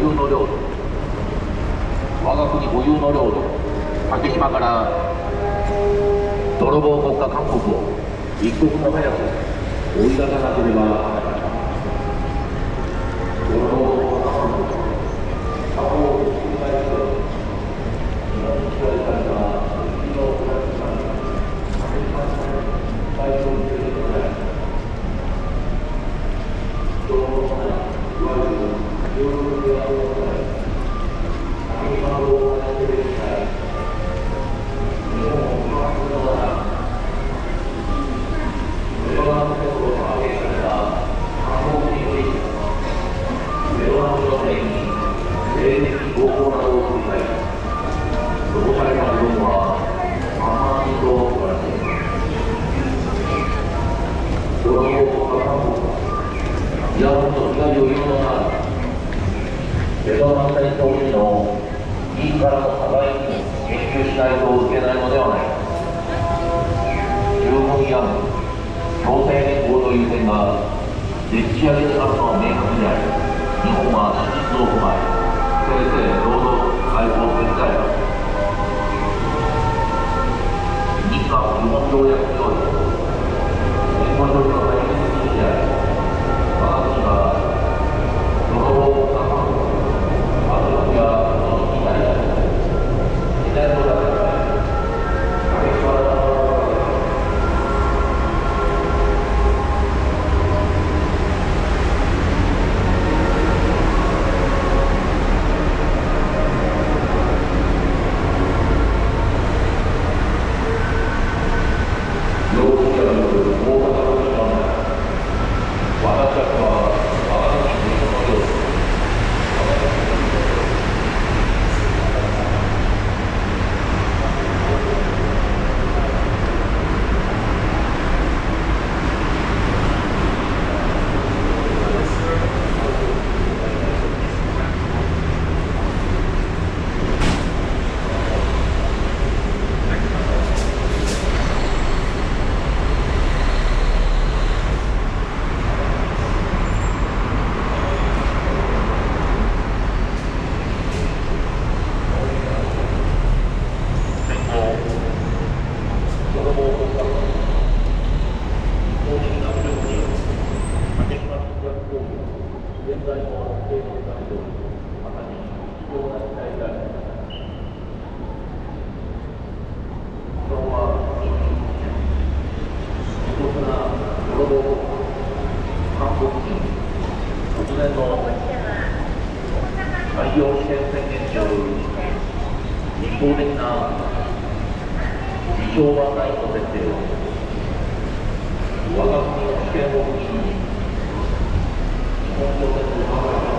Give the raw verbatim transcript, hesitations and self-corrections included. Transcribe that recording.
有の領土、我が国固有の領土、竹島から泥棒国家韓国を一刻も早く追い出さなければなりません。泥棒国家韓国、他方をひっくり返して、日本に支配された国の暮らしが竹島の最初に出てこない、泥棒のない、いわゆる領土的なものがない、竹島を離れていきたい。日本を批判するのなら、ベトナム戦争が挙げられた韓国において、ベトナムの戦に性的暴行などを繰り返し、残された部分はさんまんにんと言われています。泥棒国家韓国は、イヤホンと被害を言うのなら、ベトナム戦争時のいいからの互いに研究しないと受けないのではないか。十分や強制連合という点がでっち上げであるのは明白であり、日本は史実を踏まえ、正々堂々解放すべきであります。日韓基本条約において、戦後処理の大切にしてあり、我が国が泥棒国家韓国、圧力やそのに対して自然とだけで竹島の海洋危険宣言による一方的な自称版ラインの設定を我が国の主権を武器に日本諸説を考え